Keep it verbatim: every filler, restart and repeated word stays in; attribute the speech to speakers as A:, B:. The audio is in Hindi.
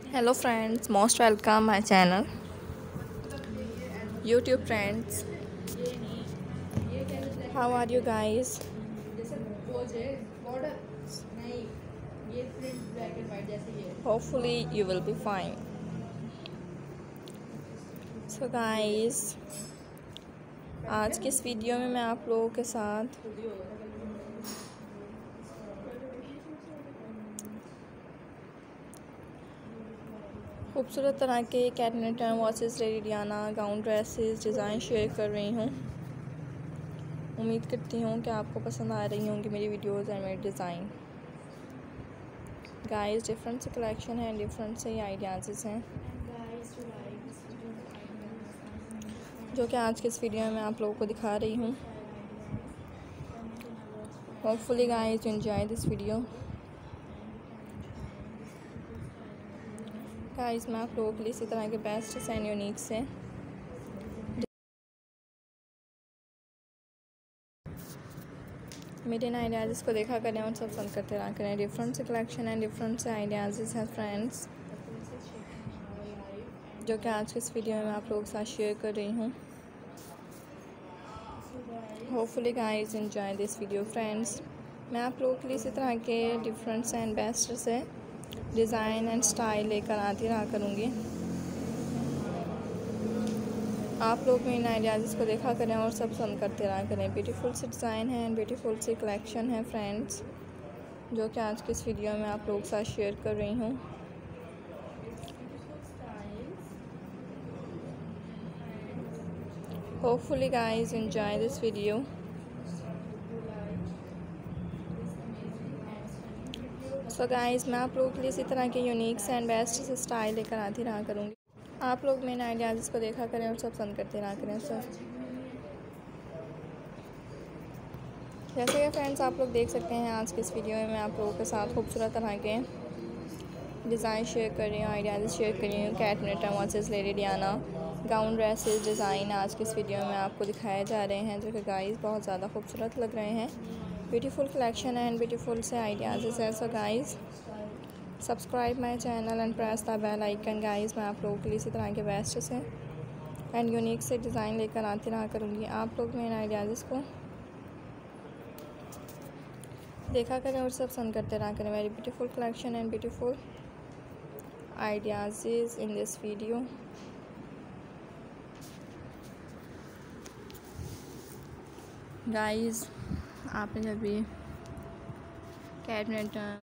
A: Hello friends, most welcome my channel. YouTube friends, how are you guys? Hopefully you will be fine. So guys, आज की इस वीडियो में मैं आप लोगों के साथ खूबसूरत तरह के कैटनेट वॉचेस लेडियाना गाउन ड्रेसेस डिज़ाइन शेयर कर रही हूँ। उम्मीद करती हूँ कि आपको पसंद आ रही होंगी मेरी वीडियोस एंड मेरे डिज़ाइन। गाइस डिफरेंट से कलेक्शन है, डिफरेंट से आइडियाज़ हैं जो कि आज के इस वीडियो में मैं आप लोगों को दिखा रही हूँ। Hopefully guys you enjoy this video. Guys मैं आप लोगों के लिए इसी तरह के बेस्ट एंड यूनिक से मेरे इन आइडियाज़ को देखा करें और सब पसंद करते रहा करें। डिफरेंट से कलेक्शन एंड डिफरेंट से आइडियाज़ हैं फ्रेंड्स जो कि आज के इस वीडियो में मैं आप लोगों के साथ शेयर कर रही हूँ। Hopefully guys enjoy this video friends. मैं आप लोगों के लिए इसी तरह के डिफरेंट एंड बेस्ट से डिज़ाइन एंड स्टाइल लेकर आती रहा करूँगी। आप लोग इन आइडियाज़ को देखा करें और सब पसंद करते रहा करें। ब्यूटीफुल से डिज़ाइन है एंड ब्यूटीफुल से कलेक्शन है फ्रेंड्स जो कि आज के इस वीडियो में आप लोगों के साथ शेयर कर रही हूँ। Hopefully guys enjoy this video. So guys मैं आप लोगों के लिए इसी तरह के यूनिक एंड बेस्ट से स्टाइल लेकर आती रहा करूँगी। आप लोग मेरे आइडियाज़ को देखा करें और सब पसंद करते रहा करें। सर जैसे कि फ्रेंड्स आप लोग देख सकते हैं आज के इस वीडियो में मैं आप लोगों के साथ खूबसूरत तरह के डिज़ाइन शेयर कर रही हूँ, आइडियाज़ शेयर कर रही हूँ। कैटनेट वॉचेस लेडियाना गाउन ड्रेसेस डिज़ाइन आज के इस वीडियो में आपको दिखाए जा रहे हैं जो कि गाइस बहुत ज़्यादा खूबसूरत लग रहे हैं। ब्यूटीफुल कलेक्शन एंड ब्यूटीफुल से आइडियाज़ है। So guys subscribe my channel and press the bell icon. Guys मैं आप लोगों के लिए इसी तरह के बेस्ट से एंड यूनिक से डिज़ाइन लेकर आती रहा करूँगी। आप लोग मेरे आइडियाज़ को देखा करें और सब पसंद करते रहा करें। Very beautiful collection and beautiful ideas in this video. Guys आपने जब भी कैटनेट